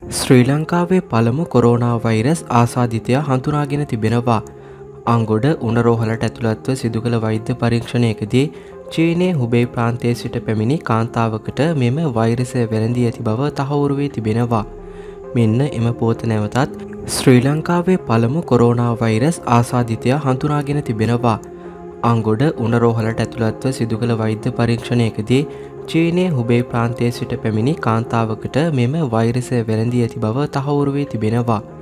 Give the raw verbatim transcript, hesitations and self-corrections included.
ශ්‍රී ලංකාවේ පළමු corona virus ආසාදිතයා හඳුනාගෙන තිබෙනවා. අංගොඩ උණරෝහලට ඇතුළත්ව සිදු කළ වෛද්‍ය පරීක්ෂණයකදී චීනයේ හුබේ ප්‍රාන්තයේ සිට පැමිණි කාන්තාවකට මෙම වෛරසය වැළඳී ඇති බව තහවුරු වී තිබෙනවා. මෙන්න එම පුවත නැවතත් ශ්‍රී ලංකාවේ පළමු කොරෝනා වෛරස් ආසාදිතයා හඳුනාගෙන තිබෙනවා. අංගොඩ උණරෝහලට ඇතුළත්ව සිදු කළ වෛද්‍ය පරීක්ෂණයකදී චීනයේ හුබේ ප්‍රාන්තයේ සිට පැමිණි කාන්තාවකට මෙම වෛරසය වැළඳී ඇති බව තහවුරු වී තිබෙනවා.